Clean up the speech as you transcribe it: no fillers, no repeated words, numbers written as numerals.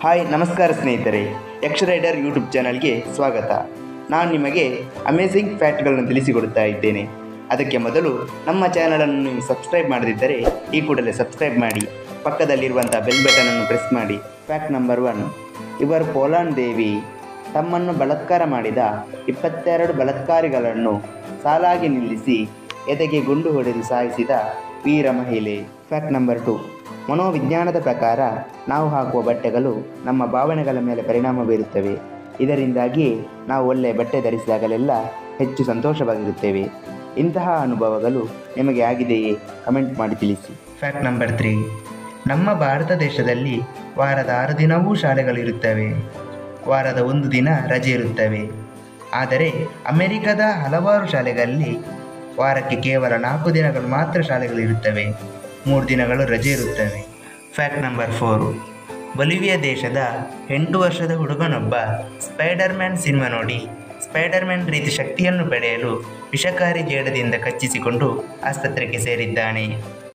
Hi ನಮಸ್ಕಾರ ಸ್ನೇಹಿತರೆ, ಯಕ್ಷ ರೈಡರ್ ಯೂಟ್ಯೂಬ್ ಚಾನಲ್ಗೆ ಸ್ವಾಗತ. ನಾನು ನಿಮಗೆ ಅಮೇಝಿಂಗ್ ಫ್ಯಾಕ್ಟ್ಗಳನ್ನು ತಿಳಿಸಿಕೊಡುತ್ತಾ ಇದ್ದೇನೆ. ಅದಕ್ಕೆ ಮೊದಲು ನಮ್ಮ ಚಾನಲನ್ನು ನೀವು ಸಬ್ಸ್ಕ್ರೈಬ್ ಮಾಡದಿದ್ದರೆ ಈ ಕೂಡಲೇ ಸಬ್ಸ್ಕ್ರೈಬ್ ಮಾಡಿ, ಪಕ್ಕದಲ್ಲಿರುವಂಥ ಬೆಲ್ ಬಟನನ್ನು ಪ್ರೆಸ್ ಮಾಡಿ. Fact number 1. ಇವರು ಪೋಲಾಂಡ್ ದೇವಿ ತಮ್ಮನ್ನು ಬಲಾತ್ಕಾರ ಮಾಡಿದ 22 ಬಲಾತ್ಕಾರಿಗಳನ್ನು ಸಾಲಾಗಿ ನಿಲ್ಲಿಸಿ ಎದೆಗೆ ಗುಂಡು ಹೊಡೆದು ಸಾಯಿಸಿದ ವೀರ ಮಹಿಳೆ. Fact number 2. ಮನೋವಿಜ್ಞಾನದ ಪ್ರಕಾರ ನಾವು ಹಾಕುವ ಬಟ್ಟೆಗಳು ನಮ್ಮ ಭಾವನೆಗಳ ಮೇಲೆ ಪರಿಣಾಮ ಬೀರುತ್ತವೆ. ಇದರಿಂದಾಗಿ ನಾವು ಒಳ್ಳೆಯ ಬಟ್ಟೆ ಧರಿಸಿದಾಗಲೆಲ್ಲ ಹೆಚ್ಚು ಸಂತೋಷವಾಗಿರುತ್ತೇವೆ. ಇಂತಹ ಅನುಭವಗಳು ನಿಮಗೆ ಆಗಿದೆಯೇ? ಕಮೆಂಟ್ ಮಾಡಿ ತಿಳಿಸಿ. Fact number 3. ನಮ್ಮ ಭಾರತ ದೇಶದಲ್ಲಿ ವಾರದ 6 ದಿನವೂ ಶಾಲೆಗಳಿರುತ್ತವೆ. ವಾರದ 1 ದಿನ ರಜೆ ಇರುತ್ತವೆ. ಆದರೆ ಅಮೆರಿಕದ ಹಲವಾರು ಶಾಲೆಗಳಲ್ಲಿ ವಾರಕ್ಕೆ ಕೇವಲ 4 ದಿನಗಳು ಮಾತ್ರ ಶಾಲೆಗಳಿರುತ್ತವೆ. 3 ದಿನಗಳು ರಜೆ ಇರುತ್ತವೆ. Fact number 4. ಬೊಲಿವಿಯಾ ದೇಶದ 8 ವರ್ಷದ ಹುಡುಗನೊಬ್ಬ ಸ್ಪೈಡರ್ ಮ್ಯಾನ್ ಸಿನಿಮಾ ನೋಡಿ ಸ್ಪೈಡರ್ ಮ್ಯಾನ್ ರೀತಿ ಶಕ್ತಿಯನ್ನು ಪಡೆಯಲು ವಿಷಕಾರಿ ಜೇಡದಿಂದ ಕಚ್ಚಿಸಿಕೊಂಡು ಆಸ್ಪತ್ರೆಗೆ ಸೇರಿದ್ದಾನೆ.